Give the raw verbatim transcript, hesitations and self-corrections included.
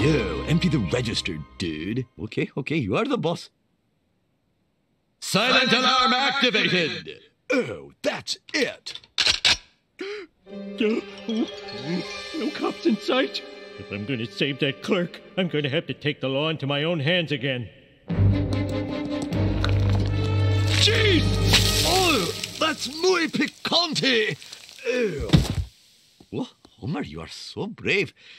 Yo, empty the register, dude. Okay, okay, you are the boss. Silent alarm activated! Oh, that's it! No, no cops in sight. If I'm going to save that clerk, I'm going to have to take the law into my own hands again. Jeez! Oh, that's muy picante! Oh. Oh, Homer, you are so brave.